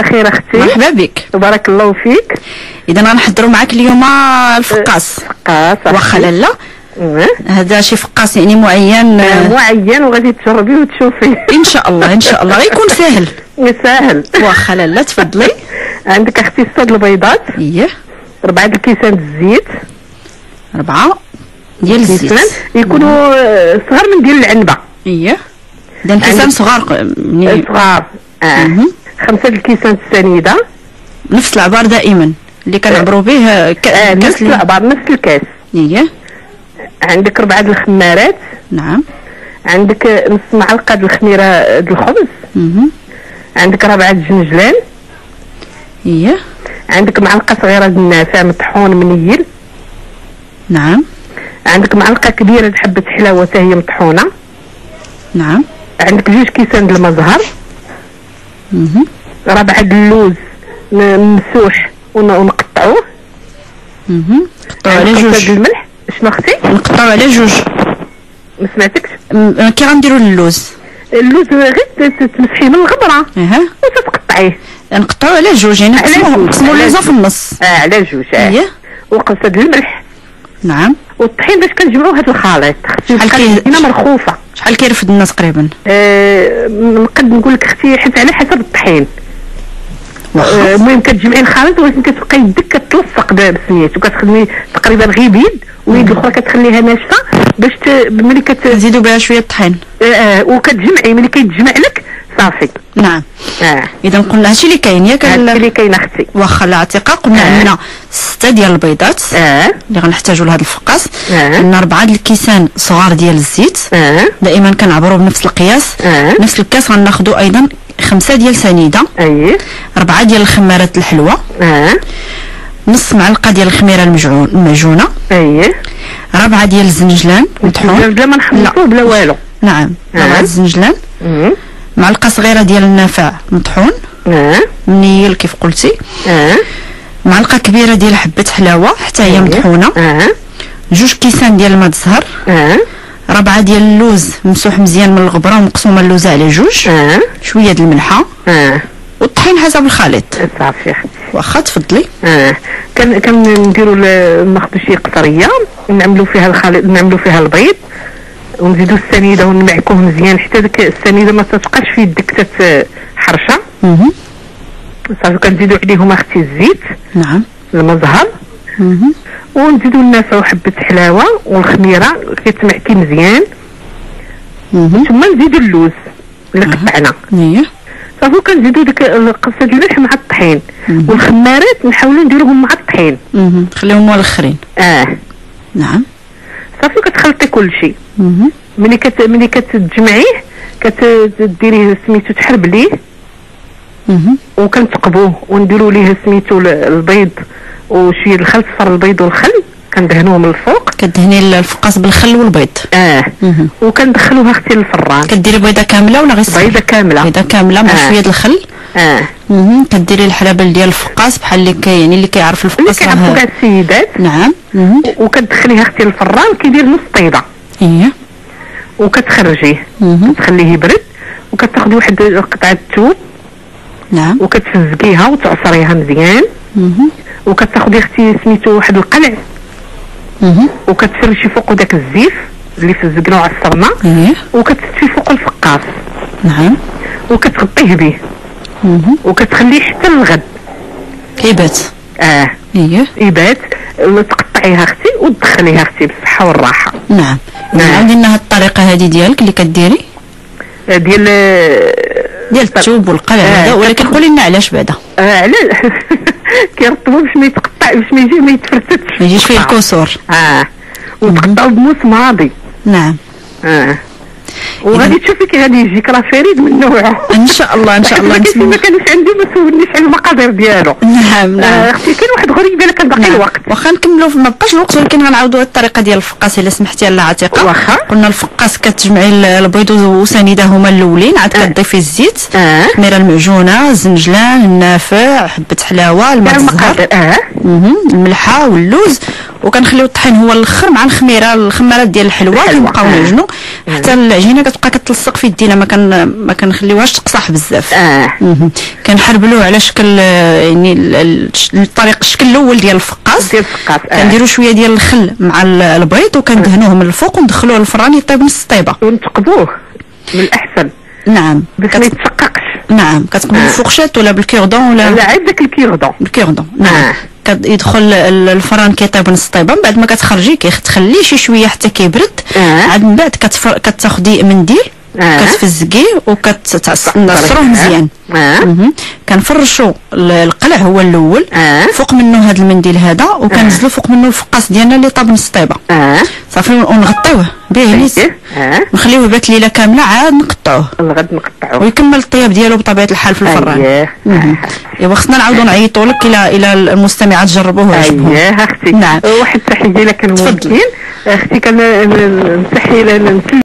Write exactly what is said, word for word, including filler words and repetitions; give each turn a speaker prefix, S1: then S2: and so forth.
S1: بخير اختي.
S2: مرحبا بك.
S1: بارك الله فيك.
S2: اذا غنحضروا معاك اليوم الفقاص.
S1: فقاص
S2: واخا لالا هذا شي فقاص يعني معين
S1: معين وغادي تجربي وتشوفي
S2: ان شاء الله. ان شاء الله غيكون ساهل.
S1: ساهل.
S2: واخا لالا تفضلي.
S1: عندك اختي ستة البيضات.
S2: اييه.
S1: ربعة الكيسان الزيت.
S2: ربعة ديال الزيت
S1: يكونوا صغار من ديال العنبه.
S2: اييه. اذا كيسان صغار مني
S1: صغار. اه خمسة الكيسان السنيده
S2: نفس العبار دائما اللي كنعبروا به ك...
S1: آه
S2: كاس
S1: نفس العبار نفس الكاس.
S2: اييه.
S1: عندك ربعة الخمارات.
S2: نعم.
S1: عندك نص معلقه د الخميره د الخبز.
S2: اها.
S1: عندك ربعة الجنجلان.
S2: اييه.
S1: عندك معلقه صغيره د النافع مطحون منيل.
S2: نعم.
S1: عندك معلقه كبيره د حبه حلاوه حتى هي مطحونه.
S2: نعم.
S1: عندك جوج كيسان د المزهر.
S2: اها.
S1: ربعة د اللوز ممسوح ونقطعوه.
S2: اها. نقطعوا على جوج.
S1: الملح. شنو اختي؟
S2: نقطعوا على جوج.
S1: ما سمعتكش.
S2: كي غنديروا اللوز؟
S1: اللوز غير تمسحيه من الغبره
S2: اها
S1: وتقطعيه.
S2: نقطعوا على جوج يعني نقسموا نقسموا اللوزه في النص.
S1: اه على جوج. اه
S2: اييه.
S1: وقصه الملح.
S2: نعم.
S1: والطحين باش كنجمعوا هذا الخليط
S2: شحال كاينه
S1: مرخوفه.
S2: شحال كيرفد الناس تقريبا؟
S1: آه نقد نقول لك اختي حيت على حسب الطحين. المهم آه كتجمعي الخليط ولكن كتبقى يدك كتلصق بسميتو كتخدمي تقريبا غير بيد واليد الاخرى كتخليها ناشفه باش ملي
S2: كتزيدوا بها شويه الطحين.
S1: اه, آه وكتجمعي ملي كيتجمع لك صافي.
S2: نعم.
S1: اه
S2: اذا قلنا هادشي اللي كاين ياك.
S1: هادشي اللي كاين اختي.
S2: واخا لا عتيقه قلنا
S1: آه.
S2: عندنا ستة ديال البيضات
S1: اه
S2: اللي غنحتاجوا لهذا الفقاص.
S1: آه.
S2: عندنا ربعة د الكيسان صغار ديال الزيت.
S1: اه
S2: دائما كنعبروا بنفس القياس.
S1: آه.
S2: نفس الكاس غناخذوا ايضا خمسة ديال سنيده.
S1: اييه.
S2: ربعة ديال الخمارات الحلوه.
S1: اه
S2: نص معلقه ديال الخميره المجعون المعجونه.
S1: اييه.
S2: ربعة ديال الزنجلان مطحون
S1: بلا ما نحمصوه بلا والو.
S2: نعم. ربعة
S1: آه.
S2: الزنجلان.
S1: امم
S2: معلقه صغيره ديال النافع مطحون
S1: اه
S2: منيل كيف قلتي.
S1: اه
S2: معلقه كبيره ديال حبه حلاوه حتى هي مطحونه.
S1: اه
S2: جوج كيسان ديال الماء الزهر.
S1: اه
S2: ربعة ديال اللوز ممسوح مزيان من الغبره ومقسومه اللوزه على جوج.
S1: اه
S2: شويه د الملحه.
S1: اه
S2: والطحين حسب الخليط.
S1: صافي اختي.
S2: واخا تفضلي.
S1: اه كان كنديروا ناخذوا شي قطريه ونعملوا فيها الخليط نعملوا فيها البيض ونزيدوا السنيده ونمعكوه مزيان حتى ديك السنيده ما تبقاش في يدك تتحرشه.
S2: اها.
S1: صافي كنزيدوا عليهم اختي الزيت.
S2: نعم.
S1: المزهر.
S2: اها.
S1: ونزيدوا النافع وحبه حلاوه والخميره كيتمعكي مزيان.
S2: اها.
S1: ثم نزيدوا اللوز اللي قطعنا.
S2: اييه.
S1: صافي كنزيدوا ديك قصه الملح مع الطحين والخمارات نحاولوا نديروهم مع الطحين.
S2: اها. خليهم هما الاخرين.
S1: اه
S2: نعم.
S1: صافي كتخلطي كل شيء.
S2: اها.
S1: ملي كت ملي كتجمعيه كتديريه سميتو تحربليه.
S2: اها.
S1: وكنتقبوه ونديروا ليه سميتو البيض وشويه الخل صفر البيض والخل كندهنوه من الفوق.
S2: كدهني الفقاص بالخل والبيض.
S1: اه
S2: اها.
S1: وكندخلوها اختي للفران.
S2: كديري بيضه كامله ولا غير
S1: بيضه كامله؟
S2: بيضه كامله مع
S1: آه.
S2: شويه الخل.
S1: اه
S2: اها. كديري الحلبل ديال الفقاص بحال اللي كي يعني اللي كيعرف
S1: اللي
S2: الفقاص.
S1: كيعرفوا كاع السيدات.
S2: نعم. اها.
S1: وكتدخليها اختي للفران كيدير نص طيبه.
S2: اييه.
S1: وكتخرجيه.
S2: اها.
S1: تخليه يبرد وكتاخذي واحد قطعه ثوم.
S2: نعم.
S1: وكتفزقيها وتعصريها مزيان.
S2: اها.
S1: وكتاخذي اختي سميتو واحد القلع.
S2: اها.
S1: وكتفرشي فوقو داك الزيف اللي فزقنا وعصرنا.
S2: اييه.
S1: وكتستفي فوق الفقاص.
S2: نعم.
S1: وكتغطيه به.
S2: اها.
S1: وكتخليه حتى للغد
S2: كيبات.
S1: اه
S2: اييه.
S1: يبات. تقطعيها اختي وتدخليها اختي بالصحه والراحه.
S2: نعم.
S1: نعم.
S2: عندنا هاد الطريقه هذه ديالك اللي كديري
S1: ديال
S2: ديال الثوب والقلع هذا.
S1: آه.
S2: ولكن قولي لنا علاش بعدا.
S1: اه على كيرطبوا باش ما يتقطع باش ما يجي ما يتفرتتش
S2: ما يجيش فيه الكسور.
S1: اه وتقطعوا بموس ماضي.
S2: نعم.
S1: اه وغادي تشوفي كي غادي يجيك راه فريد من نوعه
S2: ان شاء الله. ان شاء الله
S1: نتمنى. ما كانش عندي ما سولنيش على المقادير ديالو.
S2: نعم. نعم.
S1: آه اختي كاين واحد غريبه لك باقي
S2: نعم.
S1: الوقت.
S2: واخا نكملوا ما بقاش الوقت ولكن غنعاودوا الطريقه ديال الفقاص الا سمحتي لاله عتيقه.
S1: واخا.
S2: قلنا الفقاص كتجمعي البيض وسنيده هما الاولين عاد
S1: آه.
S2: كتضيفي الزيت.
S1: اه
S2: الخميره المعجونه الزنجلان النافع حبه حلاوه الماء الزهر.
S1: اه
S2: الملحه واللوز وكنخليو الطحين هو الاخر مع الخميره الخمارات ديال الحلوى كنبقاو نعجنوا حتى العجينه كتبقى كتلصق في يدينا، ما كان ما كنخليوهاش تقصح بزاف.
S1: اه
S2: كنحربلوه على شكل يعني الطريق الشكل الاول ديال الفقاص،
S1: ديال الفقاص. آه.
S2: كنديروا شويه ديال الخل مع البيض وكندهنوه من الفوق وندخلوه للفران يطيب نص طيبه
S1: ونتقدوه من الاحسن.
S2: نعم
S1: باش ما يتشققش.
S2: نعم كتقبلوا بالفوقشات ولا بالكيردون ولا
S1: لا عاد داك الكيردون.
S2: الكيردون نعم. آه. كيدخل الفران كيطيب نص طيبه، من بعد ما كتخرجيه كتخليه شي شويه حتى كيبرد. آه. عاد من بعد كتفر... كتاخدي منديل آه. كتفزقيه وكتنصروه مزيان. آه. كنفرشوا القلع هو الاول. آه. فوق منه هذا المنديل هذا وكنزلوا فوق منه الفقاص ديالنا اللي طاب نص طيبه. آه. صافي ونغطيوه به نيت. آه. نخليوه بات ليله كامله عاد نقطعوه
S1: الغد نقطعوه
S2: ويكمل الطياب ديالو بطبيعه الحال في الفران. اييه ايوا خصنا نعاودوا نعيطوا لك الى الى المستمعات جربوه وعجبهم.
S1: اييه اختي.
S2: نعم.
S1: واحد التحيه لك كان ممكن اختي كان نتحي